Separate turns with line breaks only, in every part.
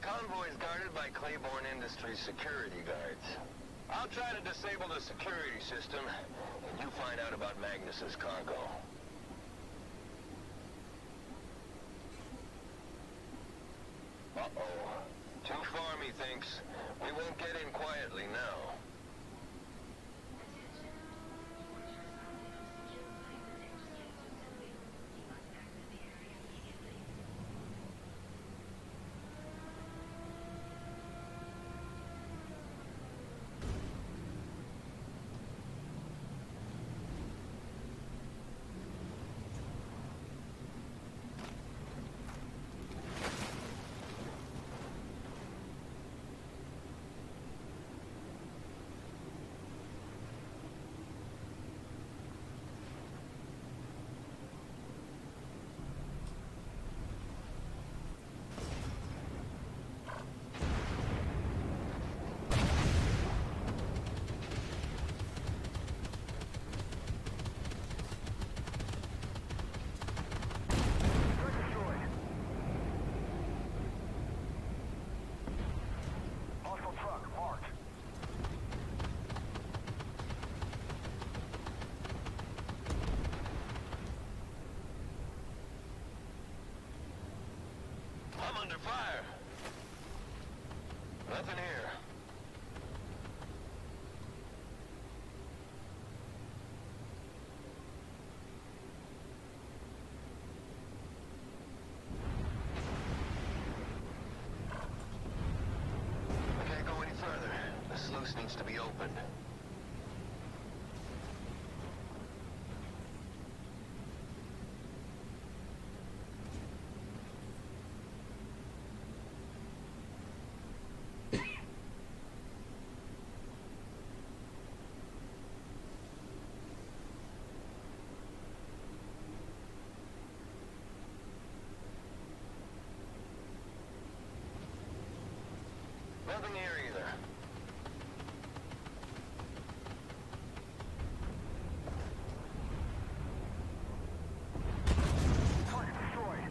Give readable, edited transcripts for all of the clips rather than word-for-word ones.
convoy is guarded by Claiborne Industries security guards. I'll try to disable the security system, and you find out about Magnus's cargo. Uh-oh. Too far, methinks. We won't get in quietly now. I'm under fire. Nothing here. I can't go any further. The sluice needs to be opened. Nothing here either. Target destroyed.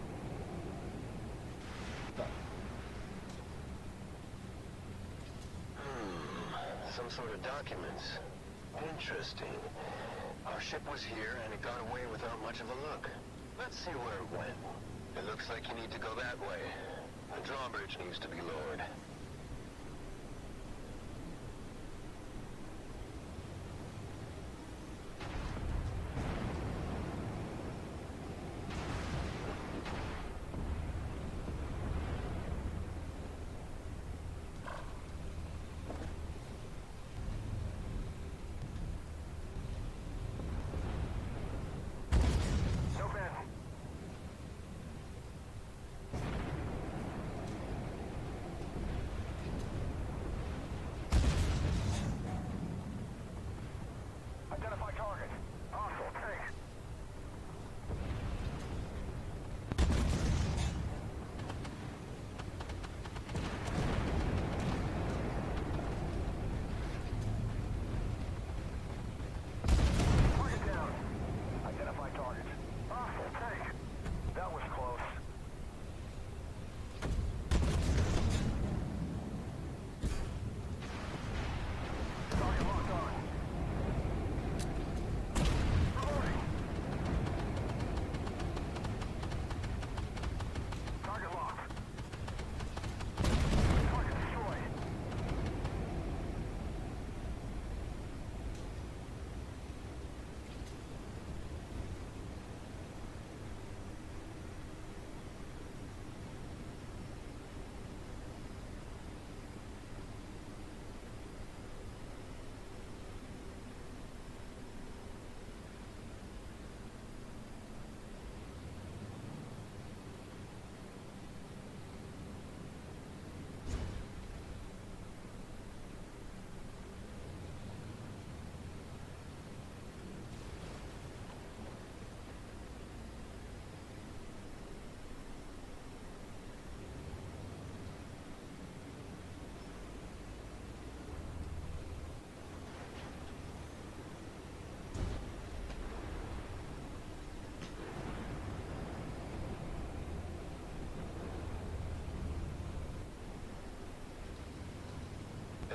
Some sort of documents. Interesting. Our ship was here and it got away without much of a look. Let's see where it went. It looks like you need to go that way. The drawbridge needs to be lowered.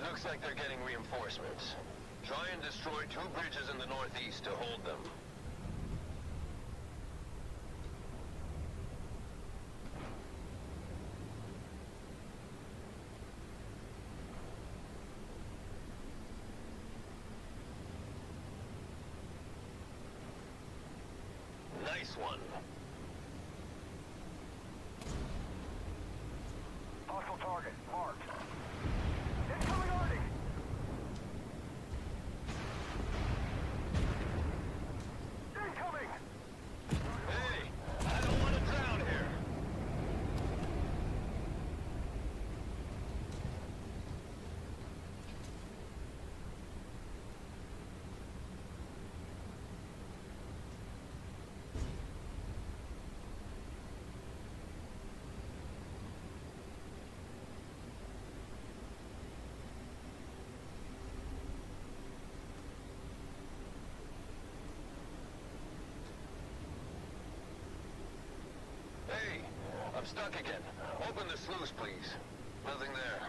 Looks like they're getting reinforcements. Try and destroy 2 bridges in the northeast to hold them. Nice one.
Hostile target marked. Incoming arty! Incoming!
Hey! I don't want to drown here! Hey, I'm stuck again. Open the sluice, please. Nothing there.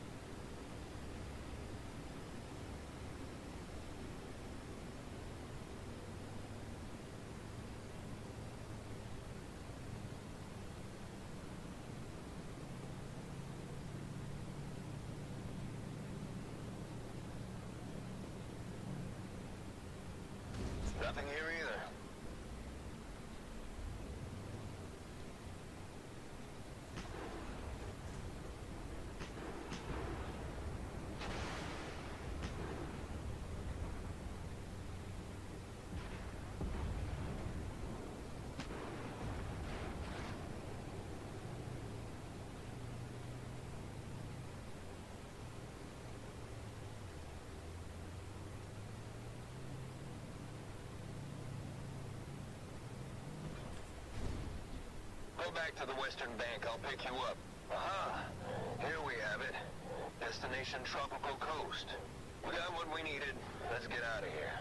Nothing here either. Go back to the western bank. I'll pick you up. Aha! Here we have it. Destination Tropical Coast. We got what we needed. Let's get out of here.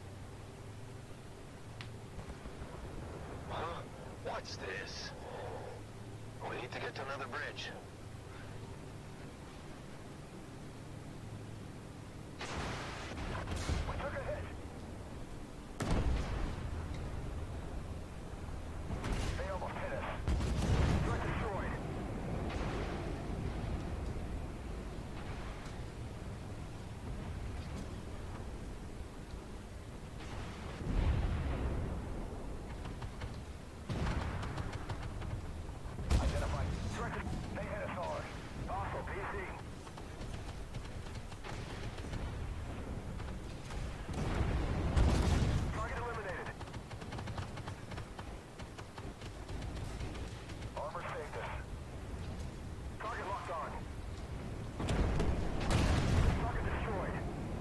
Huh? What's this? We need to get to another bridge.
We took a hit! They almost hit us. Threat destroyed. Identified. Threat. They hit us hard. Hostile PC. Target eliminated. Armor saved us. Target locked on. Target destroyed.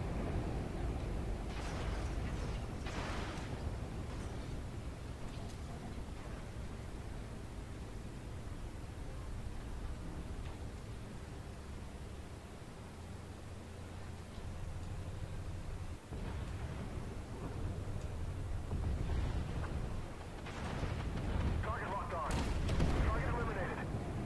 Target locked on. Target eliminated.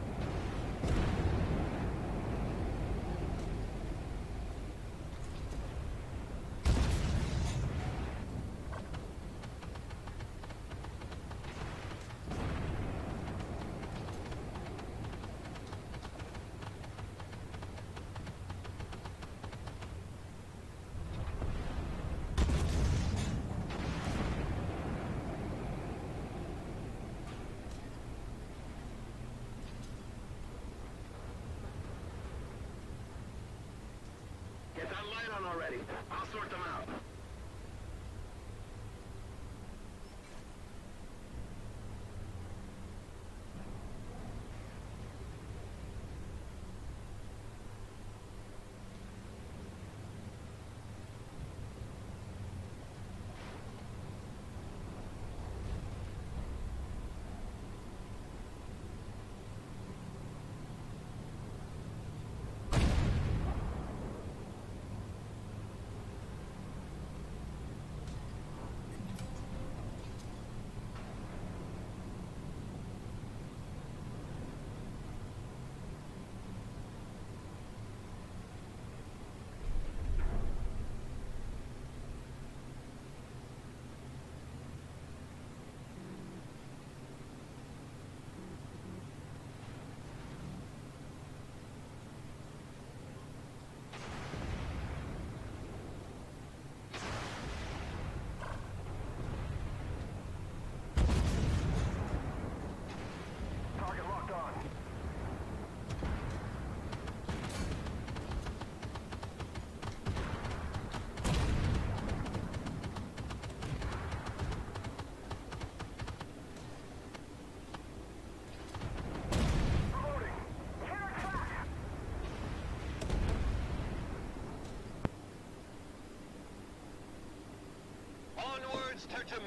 Get that light on already. I'll sort them out.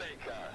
Seneca.